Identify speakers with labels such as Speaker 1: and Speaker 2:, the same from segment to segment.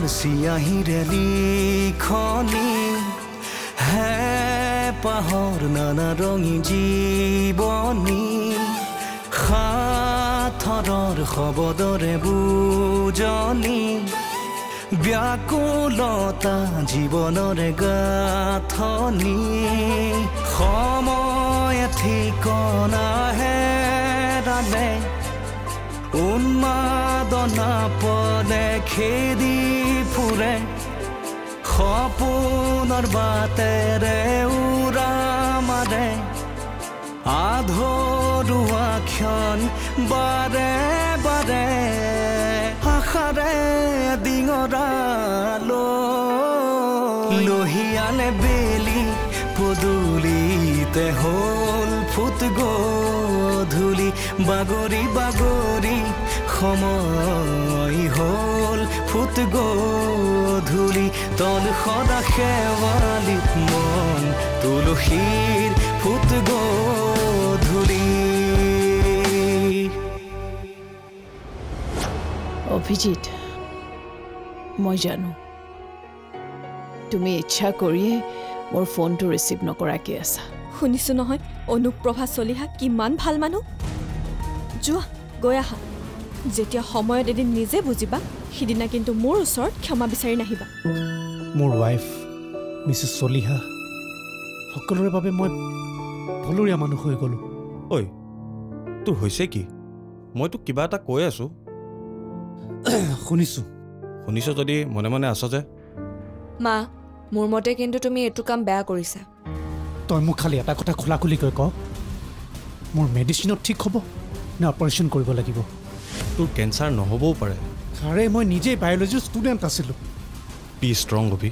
Speaker 1: চিয়াহীৰে লিখনি হে পাহৰ নানা ৰঙী জীৱনী সাথৰৰ শব্দৰে বুজনি ব্যাকুলতা জীৱনৰে গাঁথনি সময় ঠিকনা হেৰালে উন্মাদনা পদে খেদি ফুৰে সপোনৰ বাটেৰে উৰা মাৰে আধৰুৱা ক্ষণ বাৰে বাৰে আশাৰে ডিঙৰালো লহিয়ালে বেলি পদূলিতে হ'ল ফুট গধূলি বাগৰি বাগৰি সময় হ'ল ফুট গধূলি তল সদা শেৱালিত মন তুলসীৰ ফুট গধূলি
Speaker 2: অভিজিত মই জানো তুমি ইচ্ছা কৰিয়ে মোৰ ফোনটো ৰিচিভ নকৰাকে আছা
Speaker 3: শুনিছো নহয় অনুপ্ৰভা চলিহা কিমান ভাল মানুহ যোৱা গৈ আহা যেতিয়া সময়ত এদিন নিজে বুজিবা সিদিনা কিন্তু মোৰ ওচৰত ক্ষমা বিচাৰি নাহিবা
Speaker 4: মোৰ ৱাইফ মিছেছ চলিহা সকলোৰে বাবে মই ভুলৰীয়া মানুহ হৈ গ'লো
Speaker 5: ঐ তোৰ হৈছে কি মই তোক কিবা এটা কৈ আছো
Speaker 4: শুনিছ
Speaker 5: যদি মনে মনে আছ যে
Speaker 6: মা মোৰ মতে কিন্তু তুমি এইটো কাম বেয়া কৰিছা
Speaker 4: তই মোক খালি এটা কথা খোলাখুলিকৈ ক মোৰ মেডিচিনত ঠিক হ'ব নে অপাৰেশ্যন কৰিব লাগিব
Speaker 5: তোৰ কেঞ্চাৰ নহ'বও পাৰে
Speaker 4: আৰে মই নিজেই বায়'লজিৰ ষ্টুডেণ্ট আছিলোঁ
Speaker 5: বি ষ্ট্ৰং অভি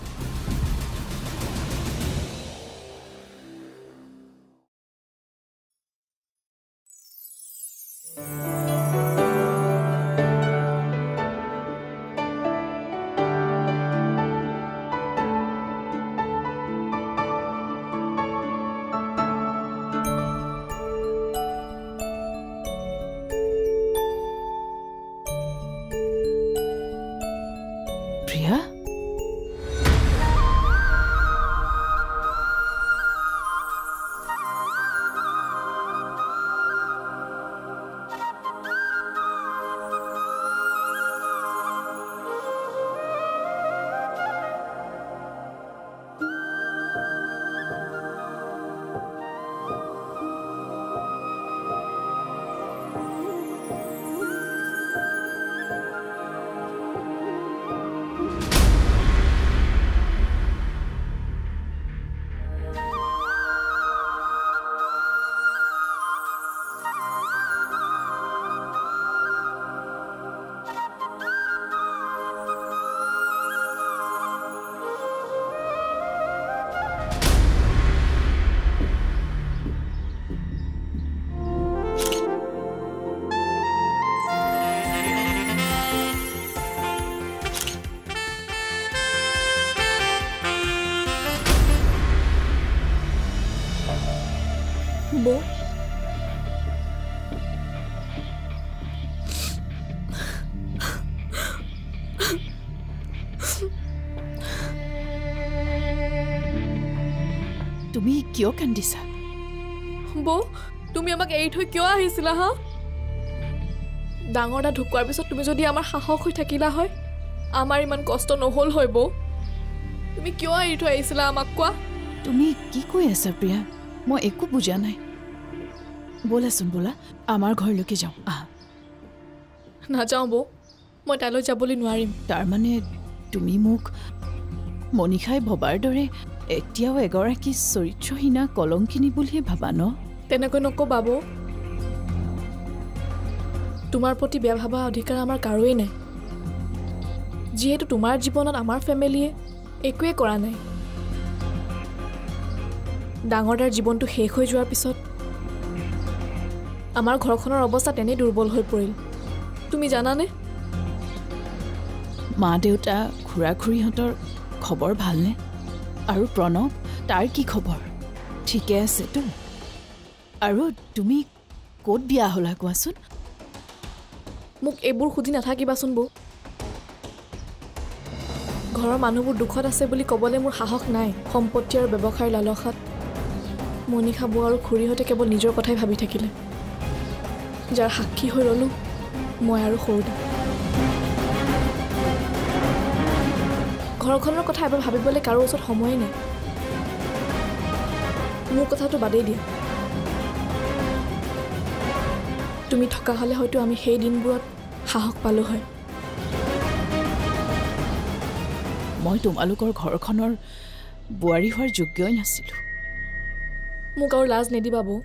Speaker 2: প্ৰিয়া
Speaker 3: বৌ
Speaker 2: তুমি কিয় কান্দিছা
Speaker 3: বৌ তুমি আমাক এৰি থৈ কিয় আহিছিলা হা ডাঙৰ দা ঢুকোৱাৰ পিছত তুমি যদি আমাৰ সাহস হৈ থাকিলা হয় আমাৰ ইমান কষ্ট নহ'ল হয় বৌ তুমি কিয় এৰি থৈ আহিছিলা আমাক কোৱা
Speaker 2: তুমি কি কৈ আছা প্ৰিয়া মই একো বুজা নাই ব'লাচোন ব'লা আমাৰ ঘৰলৈকে যাওঁ আহা
Speaker 3: নাযাওঁ বৌ মই তালৈ যাবলৈ নোৱাৰিম
Speaker 2: তাৰমানে তুমি মোক মনিষাই ভবাৰ দৰে এতিয়াও এগৰাকী চৰিত্ৰহীনা কলংকিনী বুলিয়ে ভাবা ন
Speaker 3: তেনেকৈ নক'বা বৌ তোমাৰ প্ৰতি বেয়া ভাবা অধিকাৰ আমাৰ কাৰোৱেই নাই যিহেতু তোমাৰ জীৱনত আমাৰ ফেমিলিয়ে একোৱে কৰা নাই ডাঙৰ দাৰ জীৱনটো শেষ হৈ যোৱাৰ পিছত আমাৰ ঘৰখনৰ অৱস্থা তেনেই দুৰ্বল হৈ পৰিল তুমি জানানে
Speaker 2: মা দেউতা খুৰা খুৰীহঁতৰ খবৰ ভালনে আৰু প্ৰণৱ তাৰ কি খবৰ ঠিকে আছেতো আৰু তুমি ক'ত বিয়া হ'লা কোৱাচোন
Speaker 3: মোক এইবোৰ সুধি নাথাকিবাচোন বৌ ঘৰৰ মানুহবোৰ দুখত আছে বুলি ক'বলৈ মোৰ সাহস নাই। সম্পত্তি আৰু ব্যৱসায়ৰ লালসাত মণিষা বৌ আৰু খুৰীহঁতে কেৱল নিজৰ কথাই ভাবি থাকিলে, যাৰ সাক্ষী হৈ ৰ'লোঁ মই আৰু সৰুদা। ঘৰখনৰ কথা এবাৰ ভাবিবলৈ কাৰো ওচৰত সময়ে নাই। মোৰ কথাটো বাদেই দিয়া। তুমি থকা হ'লে হয়তো আমি সেই দিনবোৰত সাহস পালোঁ হয়।
Speaker 2: মই তোমালোকৰ ঘৰখনৰ বোৱাৰী হোৱাৰ যোগ্যই নাছিলোঁ।
Speaker 3: মোক আৰু লাজ নিদিবা বৌ।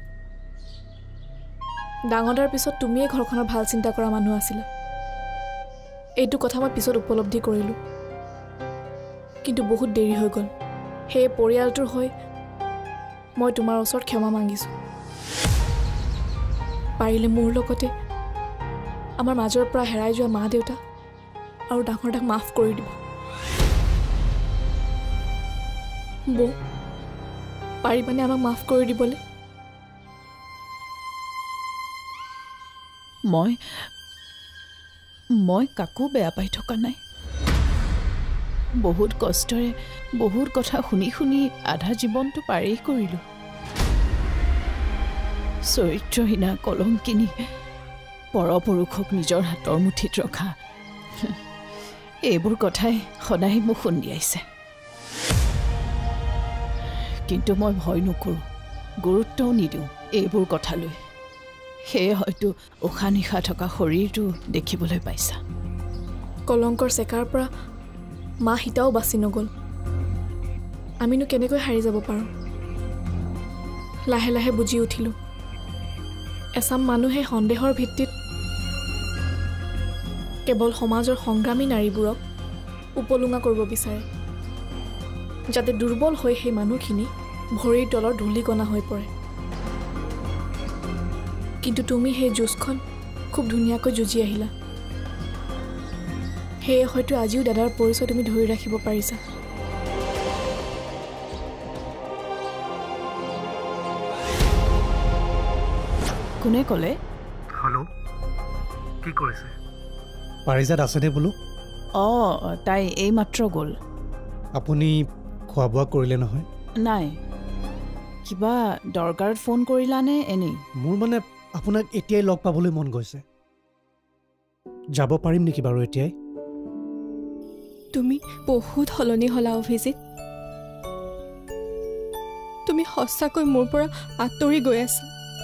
Speaker 3: ডাঙৰ পিছত তুমিয়ে ঘৰখনৰ ভাল চিন্তা কৰা মানুহ আছিলা। এইটো কথা মই পিছত উপলব্ধি কৰিলোঁ, কিন্তু বহুত দেৰি হৈ গ'ল। সেই পৰিয়ালটোৰ হৈ মই তোমাৰ ওচৰত ক্ষমা মাগিছোঁ। পাৰিলে মোৰ লগতে আমাৰ মাজৰ পৰা হেৰাই যোৱা মা দেউতা আৰু ডাঙৰ দাক মাফ কৰি দিব। বৌ, পাৰিবানে আমাক মাফ কৰি দিবলৈ?
Speaker 2: মই কাকো বেয়া পাই থকা নাই। বহুত কষ্টৰে বহুত কথা শুনি শুনি আধা জীৱনটো পাৰেই কৰিলোঁ। চৰিত্ৰহীনা কলংকিনী পৰপুৰুষক নিজৰ হাতৰ মুঠিত ৰখা, এইবোৰ কথাই সদায় মোক খুন্দিয়াইছে। কিন্তু মই ভয় নকৰোঁ, গুৰুত্বও নিদিওঁ এইবোৰ কথালৈ। সেয়ে হয়তো উশাহ নিশাহ থকা শৰীৰটো দেখিবলৈ পাইছা।
Speaker 3: কলংকৰ চেকাৰ পৰা মা সীতাও বাচি নগ'ল। আমিনো কেনেকৈ হাৰি যাব পাৰোঁ? লাহে লাহে বুজি উঠিলোঁ, এচাম মানুহে সন্দেহৰ ভিত্তিত কেৱল সমাজৰ সংগ্ৰামী নাৰীবোৰক উপলুঙা কৰিব বিচাৰে, যাতে দুৰ্বল হৈ সেই মানুহখিনি ভৰিৰ তলৰ ধূলিকণা হৈ পৰে। কিন্তু তুমি সেই যুঁজখন খুব ধুনীয়াকৈ যুঁজি আহিলা। সেয়ে হয়তো আজিও দাদাৰ পৰিচয় তুমি ধৰি ৰাখিব পাৰিছা।
Speaker 2: কোনে ক'লে?
Speaker 4: হেল্ল', কি কৰিছে? পাৰিজাত আছেনে বোলো?
Speaker 2: অঁ, তাই এইমাত্ৰ গ'ল।
Speaker 4: আপুনি খোৱা বোৱা কৰিলে নহয়?
Speaker 2: নাই। কিবা দৰকাৰত ফোন কৰিলানে এনেই?
Speaker 4: মোৰ মানে আপোনাক এতিয়াই লগ পাবলৈ মন গৈছে। যাব পাৰিম নেকি বাৰু এতিয়াই?
Speaker 3: তুমি বহুত সলনি হ'লা অভিজিত। তুমি সঁচাকৈ মোৰ পৰা আঁতৰি গৈ আছা।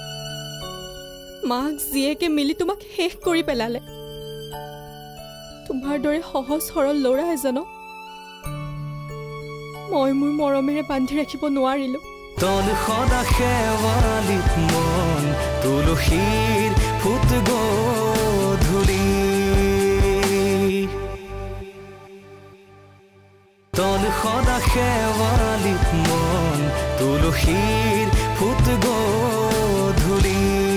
Speaker 3: মাক জীয়েকে মিলি তোমাক শেষ কৰি পেলালে। তোমাৰ দৰে সহজ সৰল ল'ৰা এজনক মই মোৰ মৰমেৰে বান্ধি ৰাখিব নোৱাৰিলোঁ।
Speaker 1: তল সদা শেৱালিত মন তুলসীৰ ফুট গধূলি, তল সদা শেৱালিত মন তুলসীৰ ফুট গধূলি।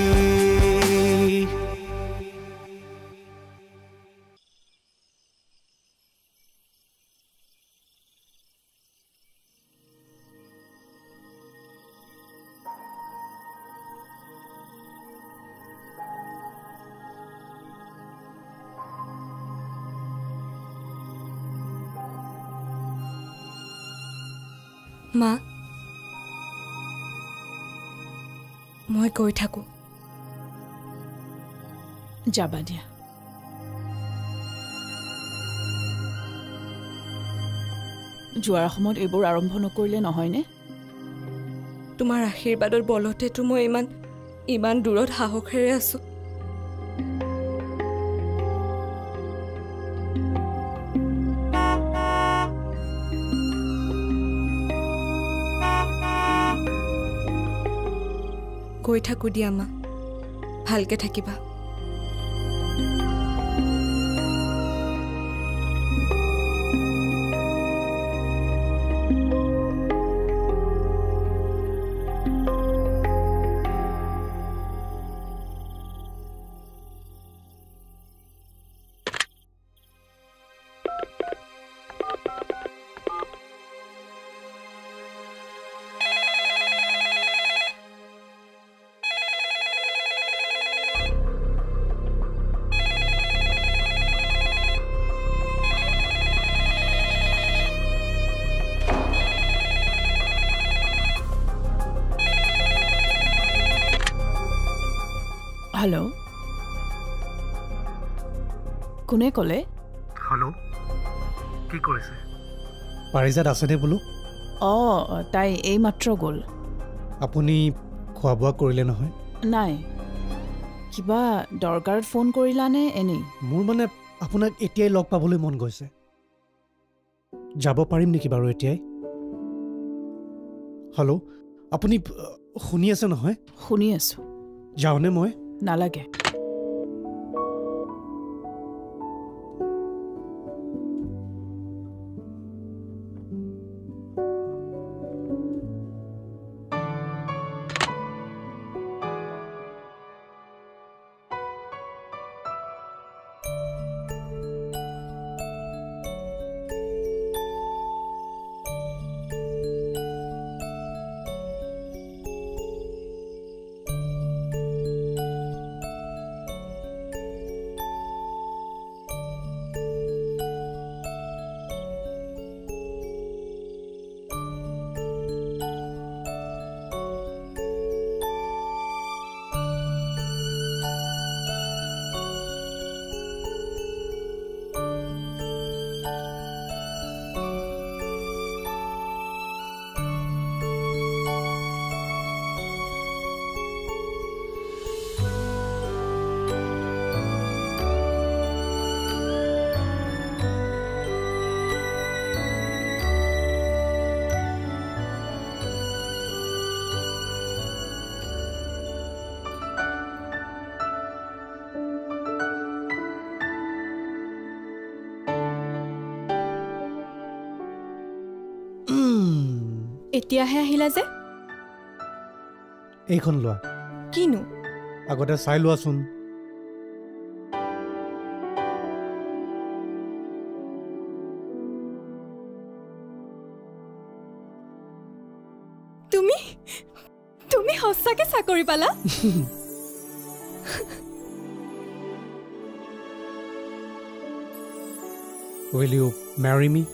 Speaker 6: মা, মই গৈ থাকোঁ।
Speaker 2: যাবা দিয়া। যোৱাৰ সময়ত এইবোৰ আৰম্ভ নকৰিলে নহয়নে?
Speaker 6: তোমাৰ আশীৰ্বাদৰ বলতেতো মই ইমান দূৰত সাহসেৰে আছোঁ। গৈ থাকোঁ দিয়া মা, ভালকে থাকিবা।
Speaker 2: হেল্ল' কোনে ক'লে
Speaker 4: হেল্ল' কি কৰিছে পাৰিজাত আছেনে বোলো
Speaker 2: অঁ তাই এইমাত্ৰ গ'ল
Speaker 4: আপুনি খোৱা বোৱা কৰিলে নহয়
Speaker 2: নাই কিবা দৰকাৰত ফোন কৰিলানে এনেই
Speaker 4: মোৰ মানে আপোনাক এতিয়াই লগ পাবলৈ মন গৈছে যাব পাৰিম নেকি বাৰু এতিয়াই হেল্ল' আপুনি শুনি আছে নহয়
Speaker 2: শুনি আছোঁ
Speaker 4: যাওঁনে মই
Speaker 2: নালাগে
Speaker 3: এতিয়াহে আহিলা যে
Speaker 4: এইখন লোৱা
Speaker 3: কিনো
Speaker 4: আগতে চাই লোৱাচোন
Speaker 3: তুমি তুমি সঁচাকে চাকৰি পালা
Speaker 4: Will you marry me?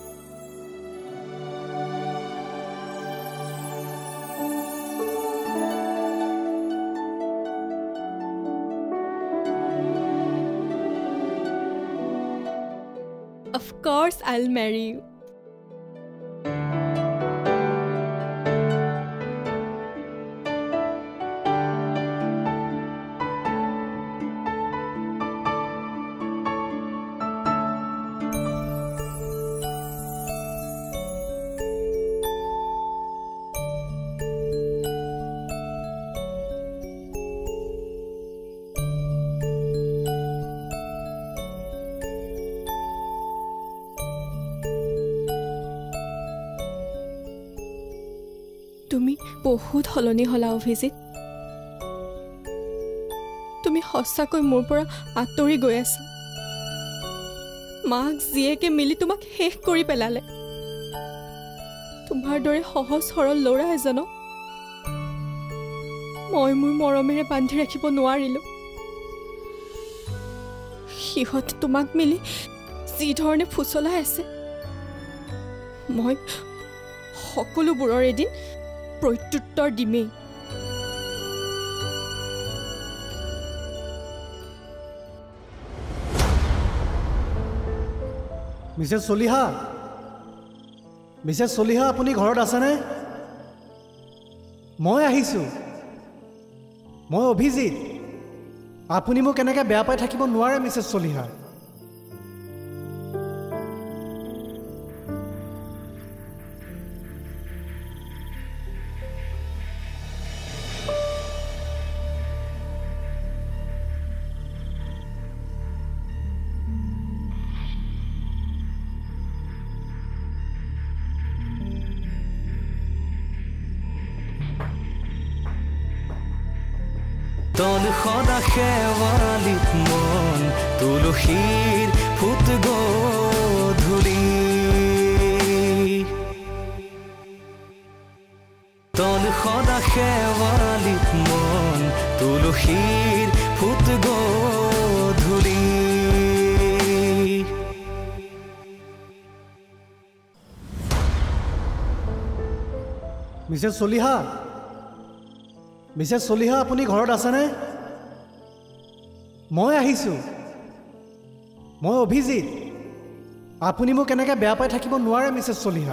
Speaker 3: Of course I'll marry you. তুমি বহুত হলনি হলা অভিজিত তুমি সঁচাকৈ মোৰ পৰা আঁতৰি গৈ আছা মাক জীয়েকে মিলি তোমাক শেষ কৰি পেলালে তোমাৰ দৰে সহজ সৰল ল'ৰা এজনক মই মোৰ মৰমেৰে বান্ধি ৰাখিব নোৱাৰিলো সিহঁত তোমাক মিলি যি ধৰণে ফুচলাই আছে মই সকলোবোৰৰ এদিন প্ৰত্যুত্তৰ দিমেই
Speaker 4: মিছেছ চলিহা আপুনি ঘৰত আছেনে মই আহিছোঁ মই অভিজিত আপুনি মোক এনেকৈ বেয়া পাই থাকিব নোৱাৰে মিছেছ চলিহা
Speaker 1: তল সদা শেৱালিত মন তুলসীৰ ফুট গধূলি তল সদা শেৱালিত মন তুলসীৰ ফুট গধূলি
Speaker 4: মিছেছ চলিহা আপুনি ঘৰত আছেনে মই আহিছোঁ মই অভিজিত আপুনি মোক এনেকৈ বেয়া পাই থাকিব নোৱাৰে মিছেছ চলিহা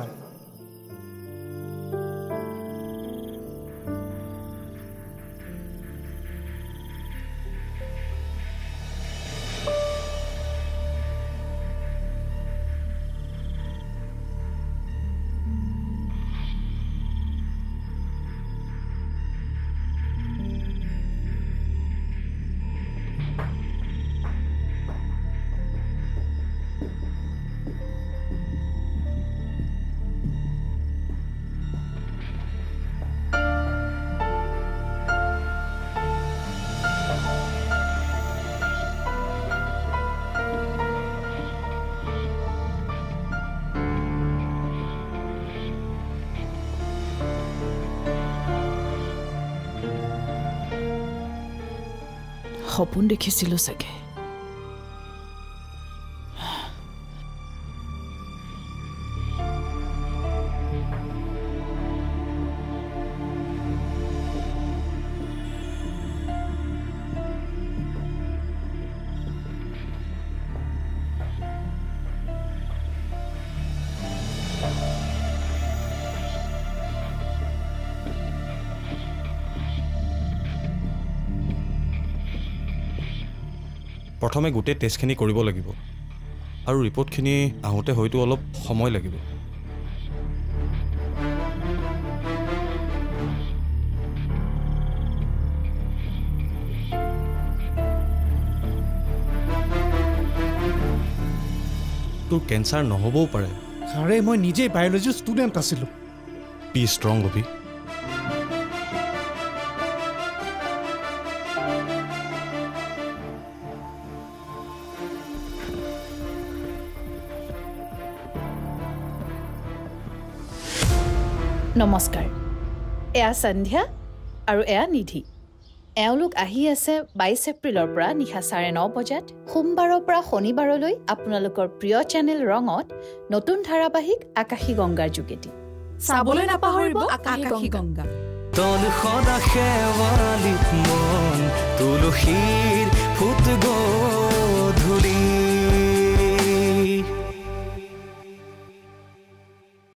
Speaker 2: সপোন দেখিছিলোঁ চাগে
Speaker 5: প্ৰথমে গোটেই টেষ্টখিনি কৰিব লাগিব আৰু ৰিপৰ্টখিনি আহোঁতে হয়তো অলপ সময় লাগিব তোৰ কেঞ্চাৰ নহ'বও পাৰে
Speaker 4: আৰে মই নিজেই বায়'লজিৰ ষ্টুডেণ্ট আছিলোঁ
Speaker 5: বি ষ্ট্ৰং ৰবি
Speaker 2: নমস্কাৰ এয়া সন্ধ্যা আৰু এয়া নিধি এওঁলোক আহি আছে 22 এপ্ৰিলৰ পৰা নিশা 9:30 বজাত সোমবাৰৰ পৰা শনিবাৰলৈ আপোনালোকৰ প্ৰিয় চেনেল ৰঙত নতুন ধাৰাবাহিক আকাশী গংগাৰ যোগেদি
Speaker 6: চাবলৈ নাপাহৰিব আকাশী গংগা
Speaker 1: তল সদা শেৱালিত মন তুলসীৰ ফুট গৈ